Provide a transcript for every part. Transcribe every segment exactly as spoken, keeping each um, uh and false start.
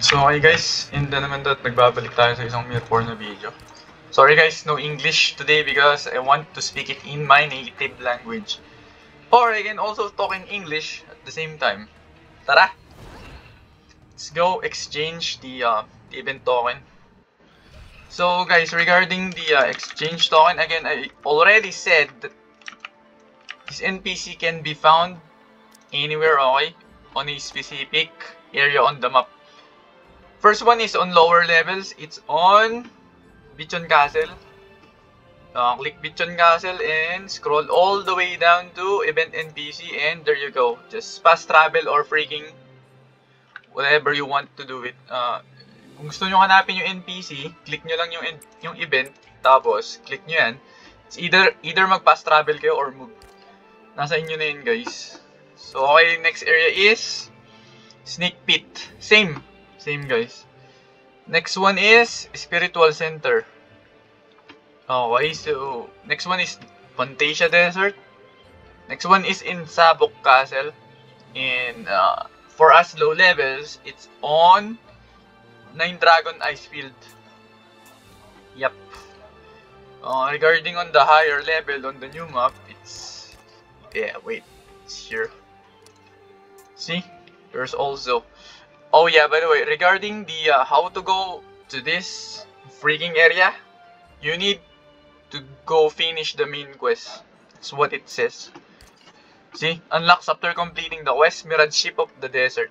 So okay guys, hindi naman that nagbabalik tayo sa isang Mirror na video. Sorry guys, no English today because I want to speak it in my native language. Or I can also talk in English at the same time. Tara! Let's go exchange the, uh, the event token. So guys, regarding the uh, exchange token, again, I already said that this N P C can be found anywhere, okay? On a specific area on the map. First one is on lower levels. It's on Bichon Castle. Uh, click Bichon Castle and scroll all the way down to Event N P C, and there you go. Just fast travel or freaking whatever you want to do it. Uh, kung gusto nyo hanapin yung N P C, click nyo lang yung, yung event, tapos click nyo yan. It's either, either mag-fast travel kayo or move. Nasa inyo na yun guys. So okay, next area is Snake Pit. Same. Same guys. Next one is Spiritual Center. Okay, so next one is Fantasia Desert. Next one is in Sabok Castle. And uh, for us low levels, it's on Nine Dragon Icefield. Yep. Uh, regarding on the higher level on the new map, it's yeah wait, it's here. See, there's also. Oh yeah, by the way, regarding the uh, how to go to this freaking area, you need to go finish the main quest. That's what it says. See, unlocks after completing the quest, Mirage Ship of the Desert.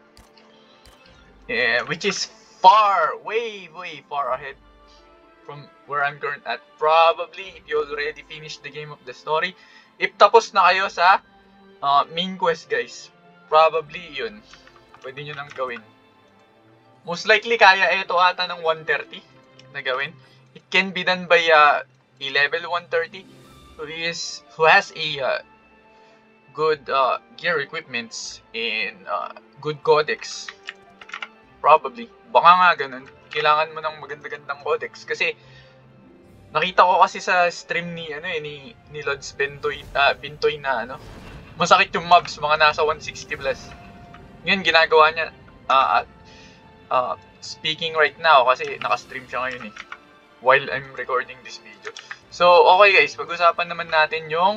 Yeah, which is far, way, way far ahead from where I'm current at. Probably if you already finished the game of the story. If tapos na kayo sa uh, main quest guys, probably yun. Pwede nyo nang gawin. Most likely, kaya ito ata ng one thirty na gawin. It can be done by uh, a level one thirty who is who has a uh, good uh, gear equipments and uh, good codex. Probably. Baka nga ganun. Kailangan mo ng maganda-gandang codex kasi nakita ko kasi sa stream ni ano eh ni ni Lods Bentoy uh, Bintoy na ano. Masakit yung mobs, mga nasa one sixty plus. Ngayon ginagawa niya uh, at Uh, speaking right now kasi naka-stream siya ngayon eh while I'm recording this video. So okay guys, pag-usapan naman natin yung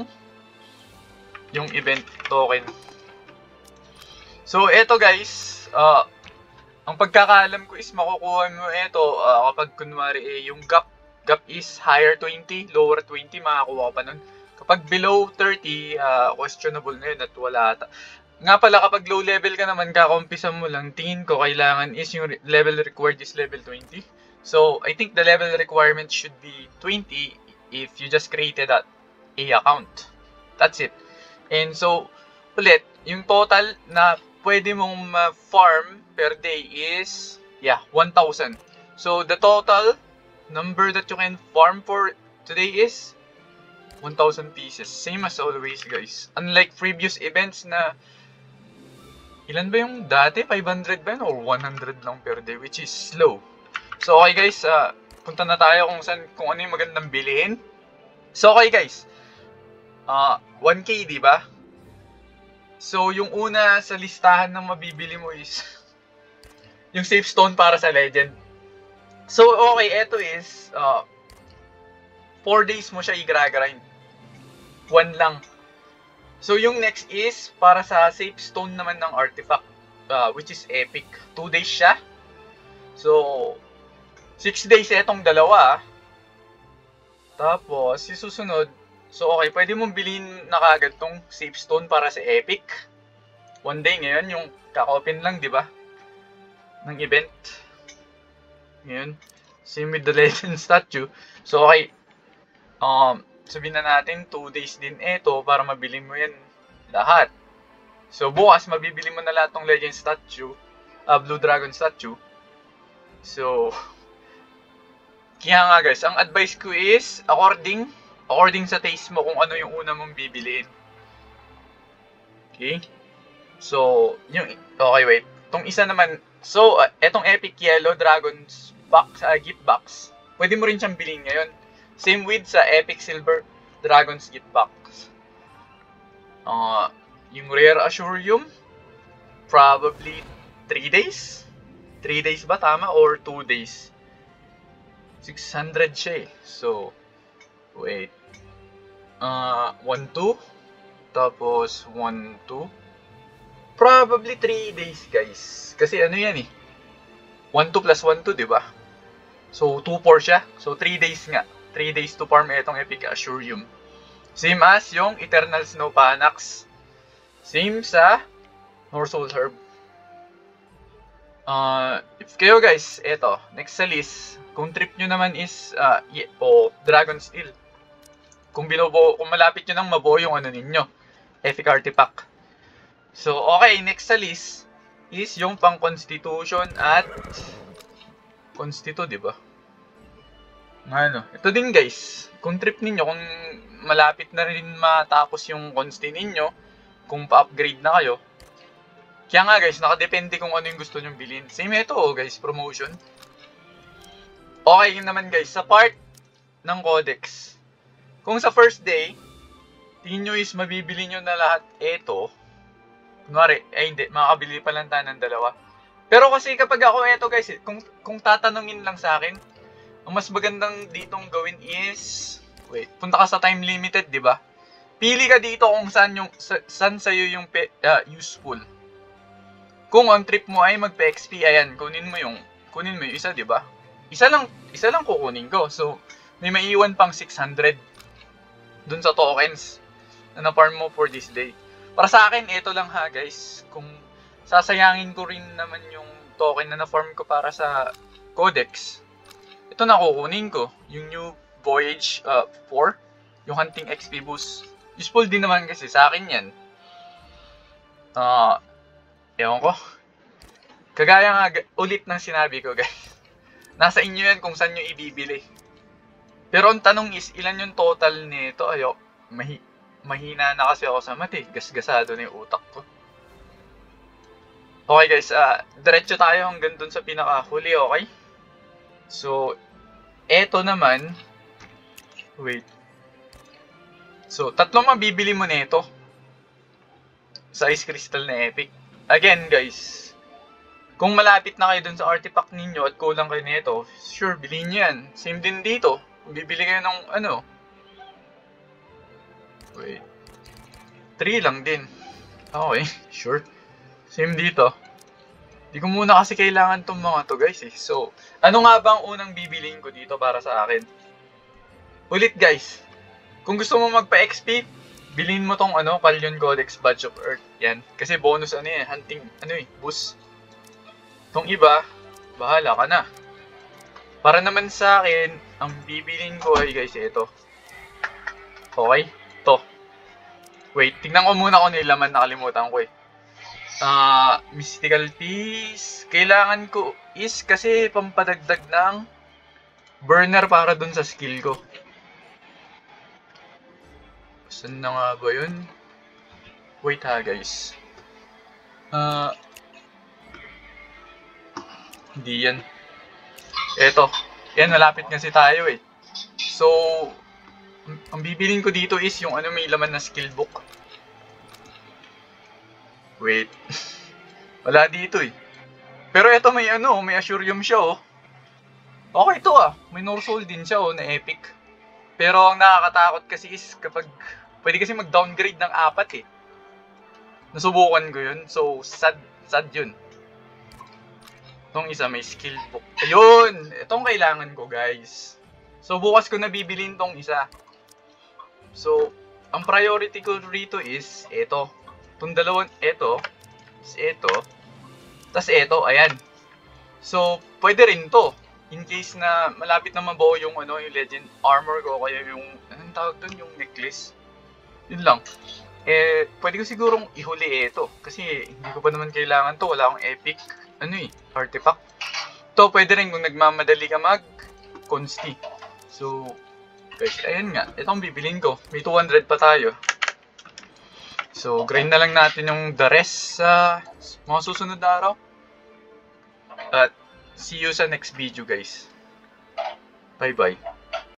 yung event token. So eto guys, uh, ang pagkakaalam ko is makukuha mo ito uh, kapag kunwari eh, yung gap gap is higher twenty, lower twenty, makakuha pa nun. Kapag below thirty, uh, questionable na yun at wala ata. Nga pala, kapag low level ka naman, kakampisa mo lang, tingin ko kailangan is yung level required is level twenty. So, I think the level requirement should be twenty if you just created a, a account. That's it. And so, ulit, yung total na pwede mong ma-farm per day is, yeah, one thousand. So, the total number that you can farm for today is one thousand pieces. Same as always, guys. Unlike previous events na ilan ba yung dati? five hundred ba yun? Or one hundred lang per day, which is slow. So, okay guys, uh, punta na tayo kung, saan, kung ano yung magandang bilihin. So, okay guys, uh, one K, di ba? So, yung una sa listahan ng mabibili mo is yung Safe Stone para sa Legend. So, okay, eto is uh, four days mo siya i-grind. One lang. So, yung next is para sa Safe Stone naman ng Artifact, uh, which is Epic. two days siya. So, six days etong dalawa. Tapos, yung susunod, so okay, pwede mong bilhin na kagad tong Safe Stone para sa Epic. One day ngayon, yung kaka-open lang, di ba? Ng event. Ngayon, same with the Legend statue. So, okay, um, sabihin na natin, two days din ito para mabili mo yan lahat. So, bukas, mabibili mo na lahat ng Legend statue, uh, Blue Dragon statue. So, kaya nga guys, ang advice ko is, according, according sa taste mo kung ano yung una mong bibiliin. Okay? So, yung, okay wait, itong isa naman, so, uh, itong Epic Yellow Dragon's box, uh, gift box, pwede mo rin siyang bilhin ngayon. Same with sa Epic Silver Dragon's Gift Box. Uh, yung Rare Assurium, probably three days. three days ba tama or two days? six hundred siya eh. So, wait. Uh, one, two. Tapos, one, two. Probably three days, guys. Kasi ano yan eh. one, two plus one, two, diba? So, two, four siya. So, three days nga. three days to farm itong Epic Assurium. Same as yung Eternal Snow Panax. Same sa Norsoul Herb. Uh, if kayo guys, eto, next sa list, kung trip nyo naman is, uh, yeah, o Dragon Steel. Kung binubo, kung malapit nyo nang mabuo yung ano ninyo, Epic Artifact. So, okay, next sa list is yung pang Constitution at Constitu, di ba? Ano, ito din guys, kung trip ninyo, kung malapit na rin matapos yung Consti ninyo, kung pa-upgrade na kayo, kaya nga guys, nakadepende kung ano yung gusto nyong bilhin. Same ito oh guys, promotion. Okay naman guys, sa part ng Codex. Kung sa first day, tingin nyo is mabibili nyo na lahat ito. Kunwari, ay hindi, makakabili pa lang tayo ng dalawa. Pero kasi kapag ako ito guys, kung, kung tatanungin lang sa akin, ang mas magandang ditong gawin is, wait, punta ka sa time limited, di ba? Pili ka dito kung saan, yung, sa, saan sa'yo yung pe, uh, useful. Kung ang trip mo ay magpa-X P, ayan, kunin mo yung, kunin mo yung isa, di ba? Isa lang, isa lang kukunin ko. So, may maiiwan pang six hundred dun sa tokens na na-farm mo for this day. Para sa akin, ito lang ha, guys. Kung sasayangin ko rin naman yung token na na-farm ko para sa Codex, ito na kukunin ko. Yung New Voyage uh, four, yung Hunting X P boost. Useful din naman kasi sa akin yan. Ah... Uh, Ewan ko. Kagaya nga ulit ng sinabi ko guys. Nasa inyo yan kung saan nyo ibibili. Pero ang tanong is, ilan yung total nito? Ayo, mahi mahina na kasi ako sa mati. Gasgasado na yung utak ko. Okay guys, uh, diretso tayo hanggang dun sa pinakahuli, okay? So, eto naman. Wait. So, tatlong mabibili mo nito. Sa Ice Crystal na Epic. Again guys, kung malapit na kayo dun sa artifact ninyo at kulang kayo nito, sure, bilhin nyo yan. Same din dito. Kung bibili kayo ng ano. Wait. three lang din. Okay, sure. Same dito. Di ko muna kasi kailangan tong mga to guys eh. So, ano nga bang unang bibiliin ko dito para sa akin? Ulit guys, kung gusto mo magpa-X P, bilhin mo tong ano, Kalyon Codex Badge of Earth. Yan. Kasi bonus ano eh, hunting, ano eh, boost. Tong iba, bahala ka na. Para naman sa akin, ang bibilin ko ay guys, ito. Okay? To. Wait, tingnan ko muna kung nilaman, nakalimutan ko eh. Uh, Mystical Piece. Kailangan ko is kasi pampadagdag ng burner para dun sa skill ko. Saan na nga ba yun? Wait ha guys. Uh, hindi yan. Eto. Yan, malapit kasi tayo eh. So, ang bibilin ko dito is yung ano may laman na skill book. Wait. Wala dito eh. Pero eto may ano, may Assurium siya oh. Okay to ah. May Norsoul din siya oh, na epic. Pero ang nakakatakot kasi is kapag pwede kasi mag-downgrade ng apat eh. Nasubukan ko yun. So, sad, sad yun. Itong isa may skill book. Ayun! Itong kailangan ko guys. So, bukas ko na bibilin tong isa. So, ang priority ko rito is ito. Itong dalawang ito. Is ito. Tapos ito, ayan. So, pwede rin to. In case na malapit na mabuo yung ano, yung legend armor ko, kaya yung, anong tawag dun, yung necklace. Yun lang. Eh, pwede ko sigurong ihuli ito. Kasi hindi ko pa naman kailangan to. Wala akong epic, ano eh, artifact. To, pwede rin kung nagmamadali ka mag-consti. So, guys, ayun nga. Ito ang bibilin ko. May two hundred pa tayo. So, grind na lang natin yung the rest sa mga susunod na araw. At, see you sa next video, guys. Bye-bye.